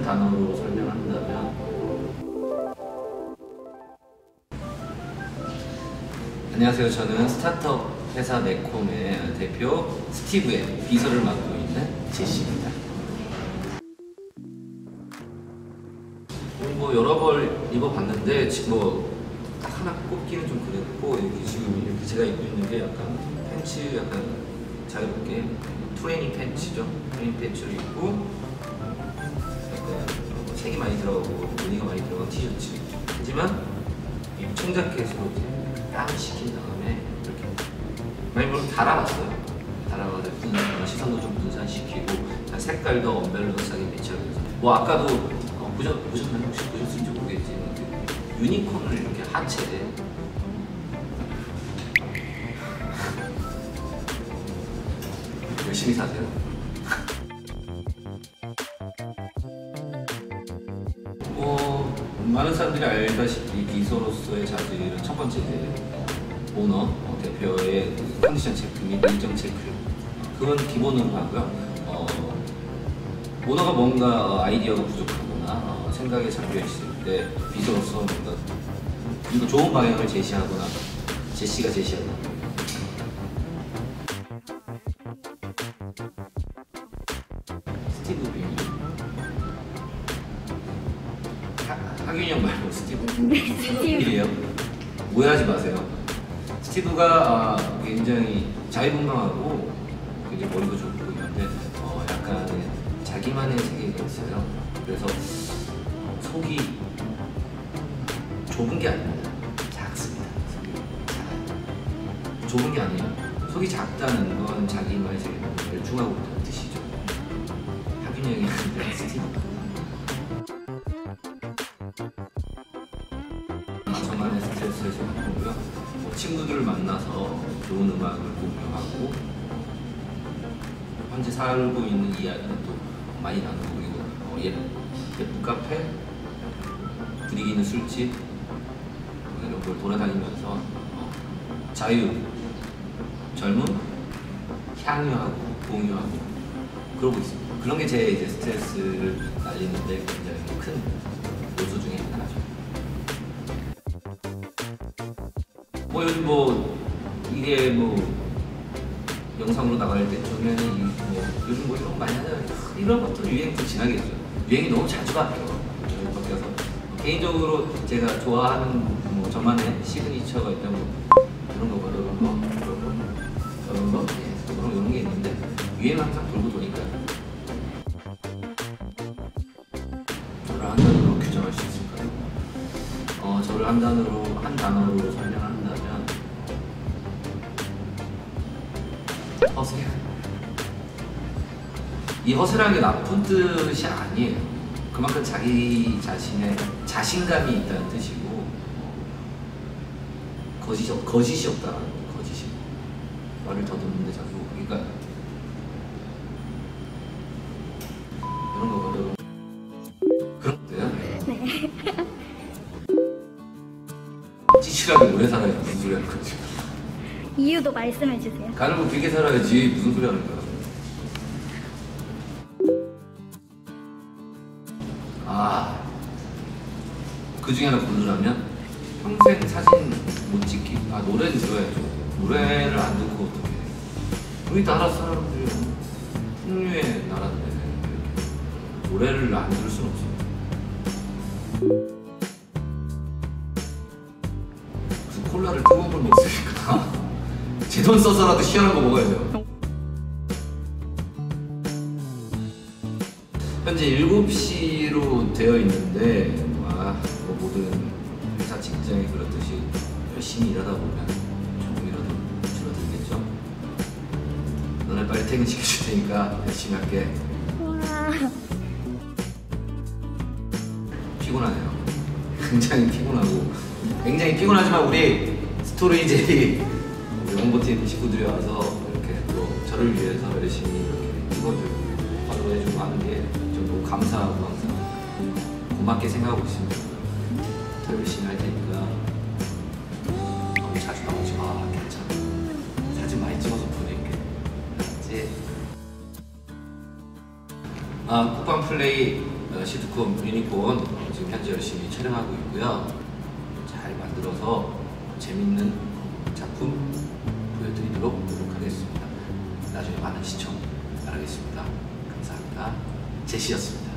단어로 설명한다면 안녕하세요. 저는 스타트업 회사 네콤의 대표 스티브의 비서를 맡고 있는 제시입니다. 뭐 여러 벌 입어봤는데 지금 딱 하나 꼽기는 좀 그랬고, 여기 지금 이렇게 제가 입고 있는 게 약간 팬츠, 약간 자유롭게 트레이닝 팬츠죠. 트레이닝 팬츠를 입고 약간 색이 많이 들어가고 무늬가 많이 들어간 티셔츠. 하지만 이 청자켓으로 땀을 식힌 다음에 이렇게 많이 물론 달아봤어요. 달아가지고 시선도 좀 분산시키고 색깔도 언밸런스하게 매치하면서 뭐 아까도 보셨나요? 혹시 보셨을지 모르겠지만 유니콘을 이렇게 하체에 열심히 사세요. 많은 사람들이 알다시피 비서로서의 자질은 첫 번째 오너, 대표의 컨디션 체크 및 일정 체크, 그건 기본으로 하고요. 오너가 뭔가 아이디어가 부족하거나 생각에 잠겨 있을 때 비서로서 뭔가 이거 좋은 방향을 제시하거나 제시가 제시하거나 스티브 빈 하균이 형 말고 스티브이에요. 오해하지 마세요. 스티브가 굉장히 자유분방하고 굉장히 머리도 좋고 있는데 약간 자기만의 세계가 있어요. 그래서 속이 좁은 게 아닙니다. 작습니다. 좁은 게 아니에요. 속이 작다는 건 자기만의 세계를 열중하고 있다는 뜻이죠. 하균이 형이 아니라 스티브. 저만의 스트레스 해소하고요. 친구들을 만나서 좋은 음악을 공유하고 현재 살고 있는 이야기도 많이 나누고, 그리고 예쁜 카페, 분위기 있는 술집 이런 걸 돌아다니면서 자유, 젊음, 향유하고 공유하고 그러고 있습니다. 그런 게 제 이제 스트레스를 날리는데 굉장히 큰 요소 중에 하나죠. 요즘 이게 영상으로 나갈 때쯤에는 요즘 이런 거 많이 하잖아요. 이런 것도 유행이 좀 지나겠죠. 유행이 너무 자주 바뀌어서 개인적으로 제가 좋아하는 저만의 시그니처가 있다면 이런 거 이런 게 있는데 유행은 항상 돌고 도니까요. 저를 한 단어로 규정할 수 있을까요? 저를 한 단어로 설명한다면 허세. 이 허세라는 게 나쁜 뜻이 아니에요. 그만큼 자기 자신의 자신감이 있다는 뜻이고 거짓이 없다는 거짓이. 말을 더듬는데 자꾸 그러니까 이런 거거든. 그런 거요? 네. 찌질하게 오래 살아야지 무슨 소리 하는 거지? 이유도 말씀해 주세요. 가늘고 길게 살아야지 무슨 소리 하는 거야? 그 중에 하나 고르라면 평생 사진 못 찍기. 노래는 들어야죠. 노래를 안 듣고 어떡해. 우리나라 사람들이 풍류의 나라인데 노래를 안 들을 수는 없어. 무슨 콜라를 뜨거운 걸 먹으니까 제 돈 써서라도 시원한 거 먹어야죠. 현재 7시로 되어 있는데 모든 회사 직장이 그렇듯이 열심히 일하다 보면 조금이라도 줄어들겠죠? 너네 빨리 퇴근시켜줄 테니까 열심히 할게. 피곤하네요. 굉장히 피곤하지만 우리 스토리제이 홍보팀 식구들이 와서 이렇게 또 저를 위해서 열심히 이렇게 찍어주고 팔로우해주고 하는 게 좀 너무 감사하고 항상 고맙게 생각하고 있습니다. 더 열심히 할 테니까 너무 자주 나오지 마. 괜찮아. 사진 많이 찍어서 보낼게. 알았지? 쿠팡 플레이 시트콤 유니콘 지금 현재 열심히 촬영하고 있고요. 잘 만들어서 재밌는 작품 보여드리도록 노력하겠습니다. 나중에 많은 시청 바라겠습니다. 감사합니다. 제시였습니다.